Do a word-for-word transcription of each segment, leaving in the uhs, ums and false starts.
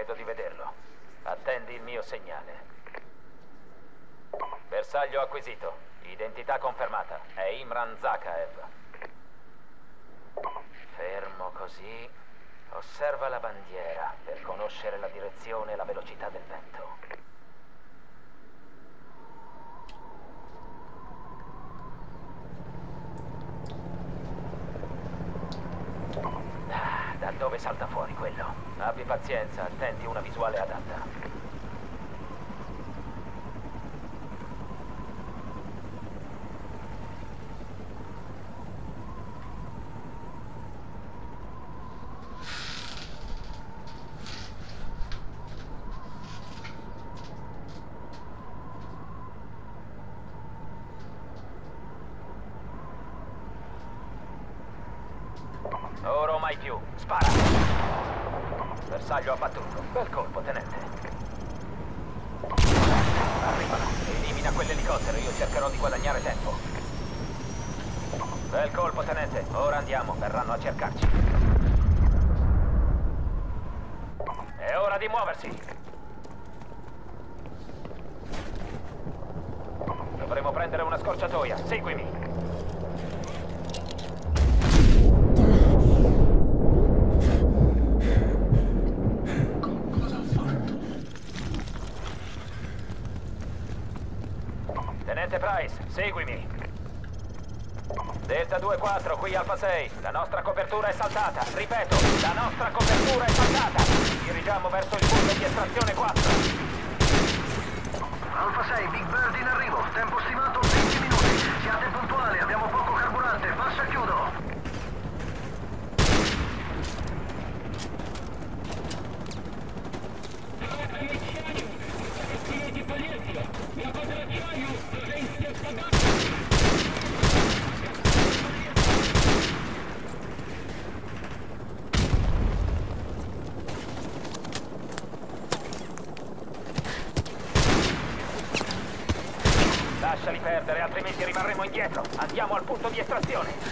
credo di vederlo. Attendi il mio segnale. Bersaglio acquisito. Identità confermata. È Imran Zakhaev. Fermo così. Osserva la bandiera per conoscere la direzione e la velocità del vento. Ah, da dove salta fuori quello? Abbi pazienza, attendi una visuale adatta. Ora o mai più. Spara! Bersaglio abbattuto. Bel colpo, tenente. Arrivano. Elimina quell'elicottero, io cercherò di guadagnare tempo. Bel colpo, tenente. Ora andiamo, verranno a cercarci. È ora di muoversi. Dovremo prendere una scorciatoia. Seguimi. Tenente Price, seguimi. Delta due quattro, qui Alfa sei. La nostra copertura è saltata. Ripeto, la nostra copertura è saltata. Dirigiamo verso il punto di estrazione quattro. Alfa sei, Big Bird in arrivo. Tempo stimato venti minuti. Siate puntuali, abbiamo poco carburante. Passa e chiudo. Lasciali perdere, altrimenti rimarremo indietro. Andiamo al punto di estrazione.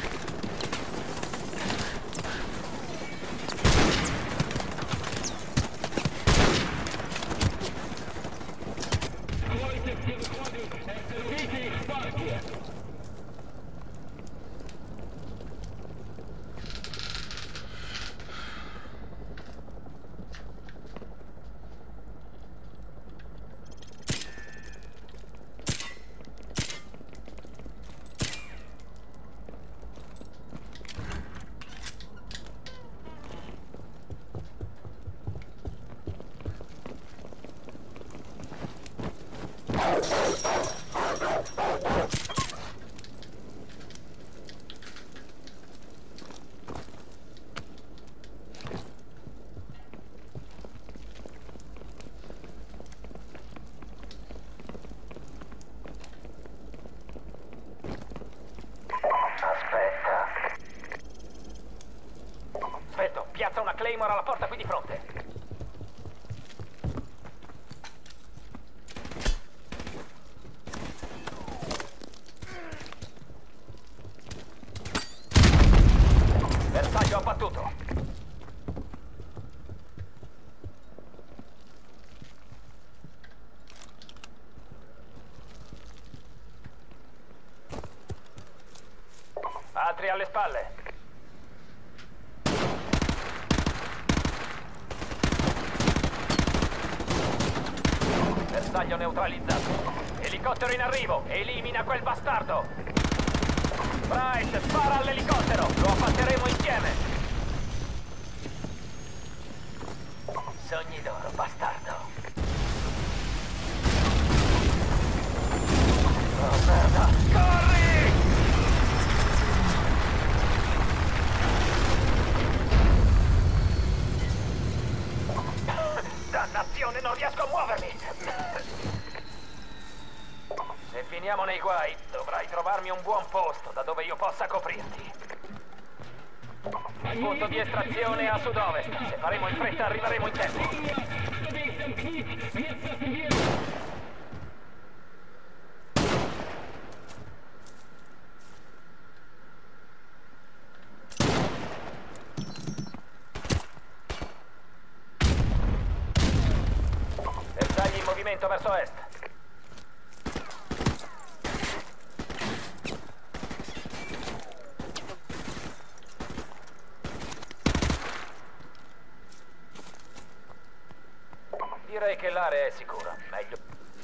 Piazza una Claymore alla porta qui di fronte. Bersaglio abbattuto. Altri alle spalle. Bersaglio neutralizzato. Elicottero in arrivo. Elimina quel bastardo. Price, spara all'elicottero. Lo abbatteremo insieme. Sogni d'oro, bastardo. Oh, merda. Corri! Dannazione, non riesco a muovermi! Se finiamo nei guai, dovrai trovarmi un buon posto da dove io possa coprirti. Il punto di estrazione è a sud-ovest. Se faremo in fretta arriveremo in tempo. movimento verso est. Direi che l'area è sicura. Meglio.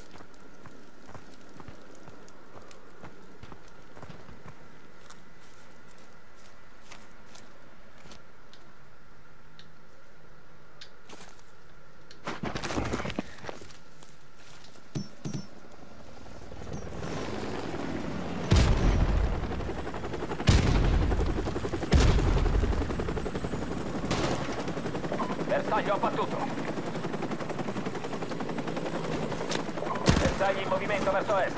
Bersaglio abbattuto. Bersagli in movimento verso est.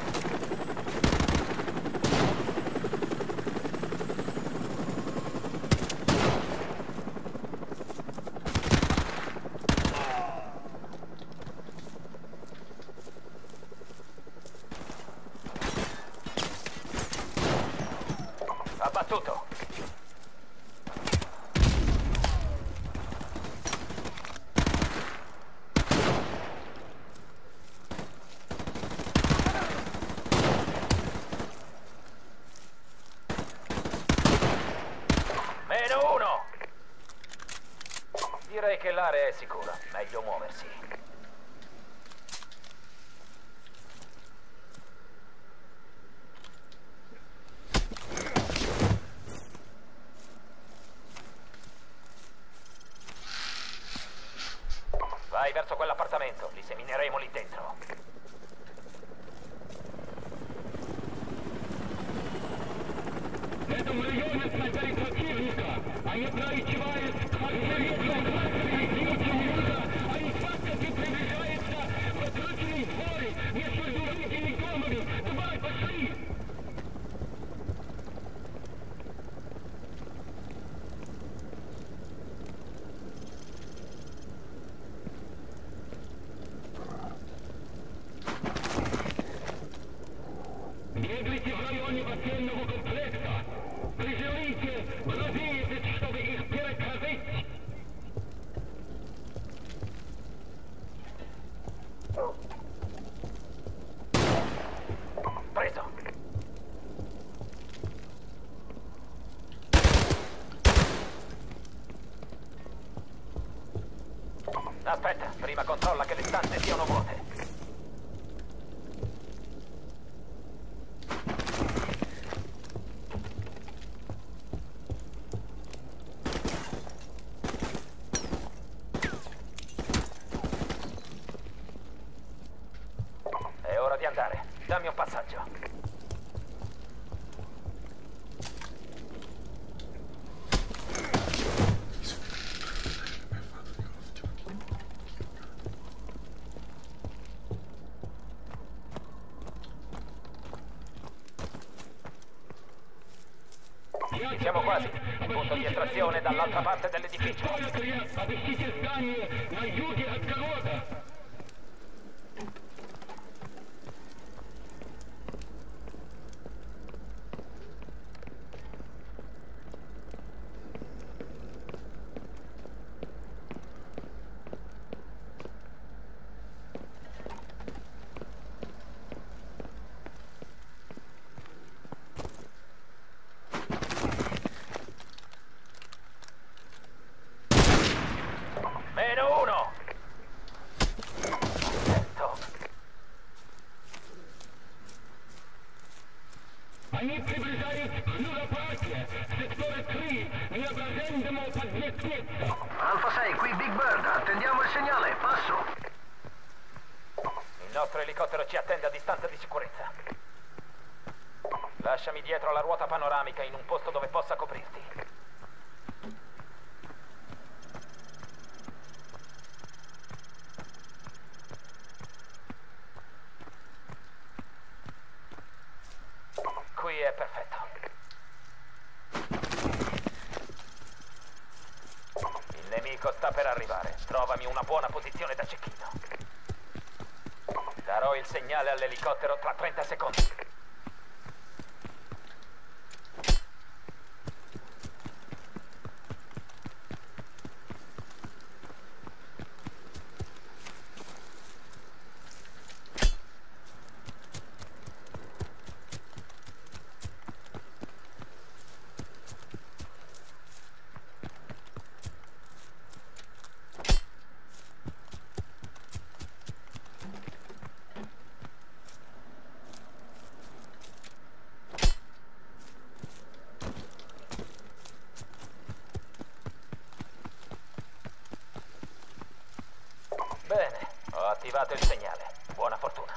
Abbattuto. Meno uno! Direi che l'area è sicura. Meglio muoversi. Vai verso quell'appartamento. Li semineremo lì dentro. Это районы снайперы противника. Они проигрывают они фактически приближаются в открытые дворы между другими комнатами. Давай, пошли! Беглите в районе военного комплекта. Призовите бразильцев, чтобы их перекрыть. Preso. Aspetta, prima controlla che le stanze siano vuote. È ora di andare. Dammi un passaggio. Ci siamo quasi. Il punto di estrazione dall'altra parte dell'edificio. Обыщите здание на юге от города. Meno uno! Perfetto. Они приближаются к Юго-Парке, сектора три, необразенному подъезду. Alfa sei, qui Big Bird. Attendiamo il segnale. Passo. Il nostro elicottero ci attende a distanza di sicurezza. Lasciami dietro la ruota panoramica in un posto dove possa coprirti. Qui è perfetto. Il nemico sta per arrivare. Trovami una buona posizione da cecchino. Darò il segnale all'elicottero tra trenta secondi. Bene, ho attivato il segnale. Buona fortuna.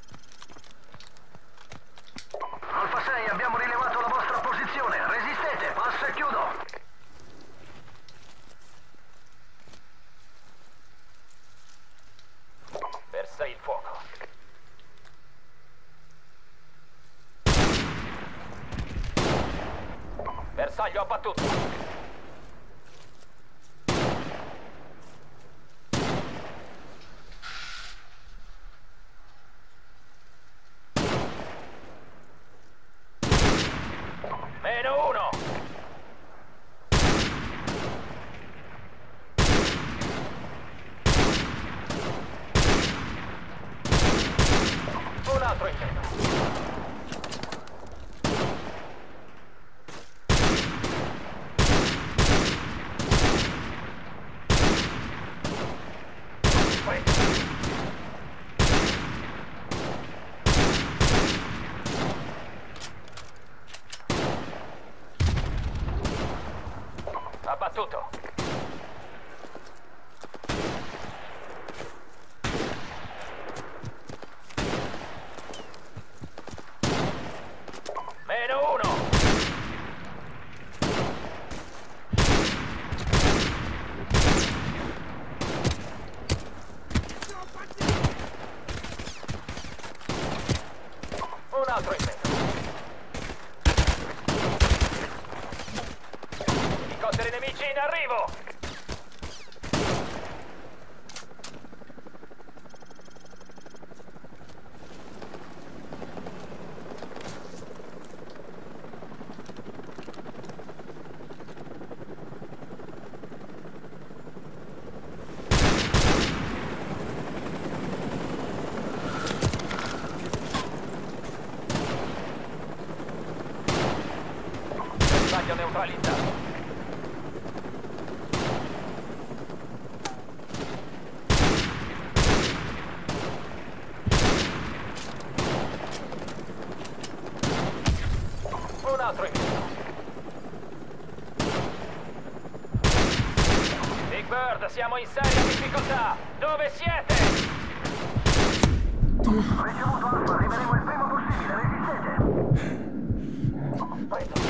Alfa sei, abbiamo rilevato la vostra posizione. Resistete, passo e chiudo. Versa il fuoco. Bersaglio abbattuto. Meno uno. Un altro in meno. Abbattuto. Meno uno. Un altro in meno. Elicotteri nemici in arrivo! Bersaglio neutralizzato. Un altro in meno. Big Bird, siamo in seria difficoltà. Dove siete? Ricevuto Alfa, arriveremo il prima possibile. Resistete. Preso.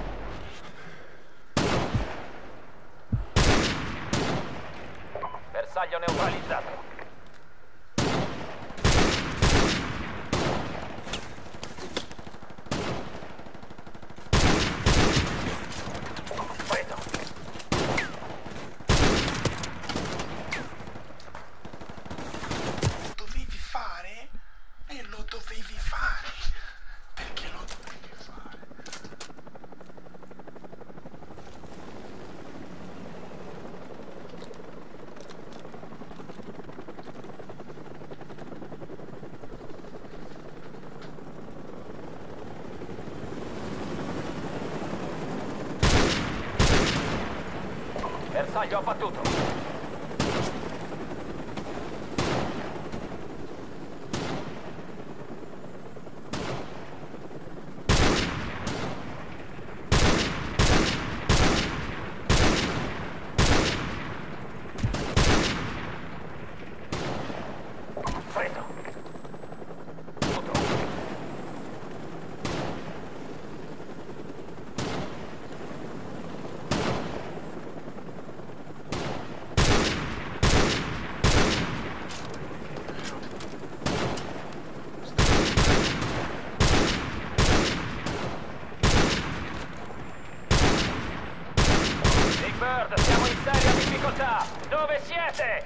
Bersaglio neutralizzato. Preso. Dovevi fare e lo dovevi fare. Perché lo dovevi fare? Bersaglio abbattuto. Preso. Tutto. Big Bird, siamo in seria difficoltà. Dove siete?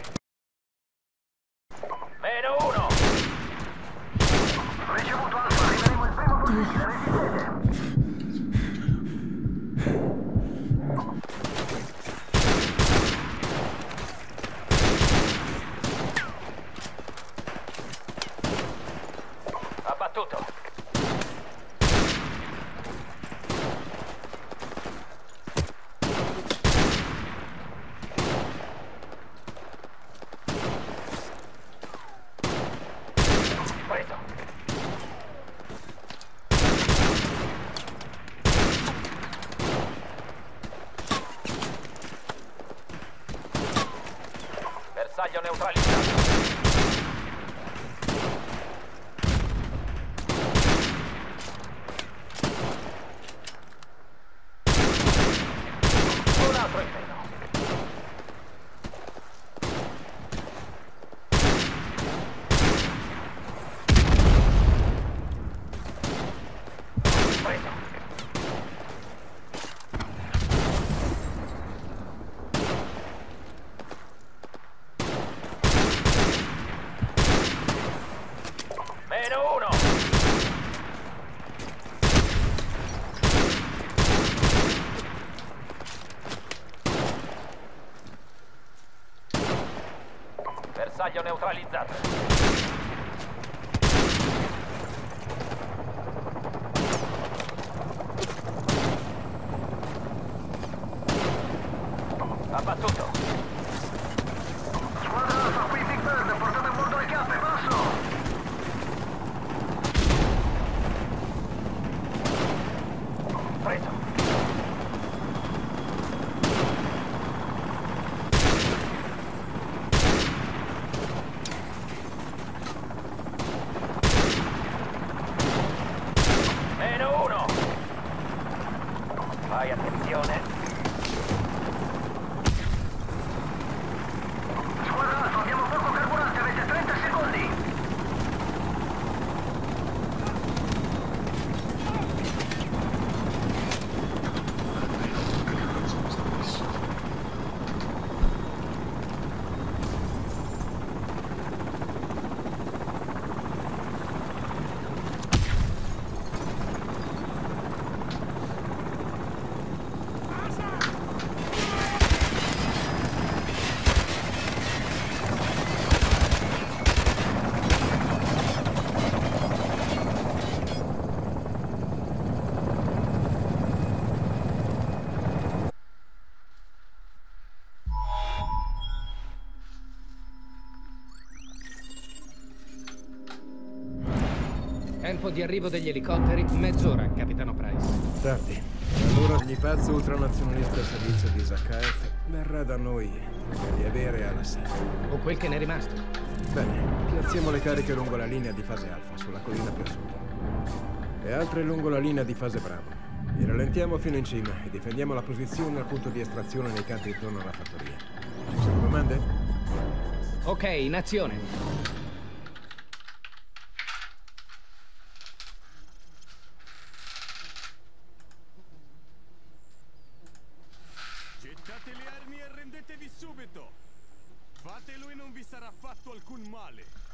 Meno uno. Ricevuto Alfa, arriveremo il prima possibile. Resistete. Abbattuto. Preso. Bersaglio neutralizzato. bersaglio neutralizzato. Abbattuto. Squadra Alfa, qui Big Bird, portate a bordo le chiappe, passo! Preso. Meno uno. Fai attenzione. Squadra Alfa, abbiamo poco carburante, avete trenta secondi! Tempo di arrivo degli elicotteri, mezz'ora, capitano Price. Tardi. Allora ogni pazzo ultranazionalista al servizio di Zakhaev verrà da noi per riavere alla sede. O quel che ne è rimasto. Bene, piazziamo le cariche lungo la linea di fase Alfa, sulla collina più a sud. E altre lungo la linea di fase Bravo. Vi rallentiamo fino in cima e difendiamo la posizione al punto di estrazione nei campi intorno alla fattoria. Ci sono domande? Ok, in azione. Gettate le armi e arrendetevi subito! Fatelo e non vi sarà fatto alcun male!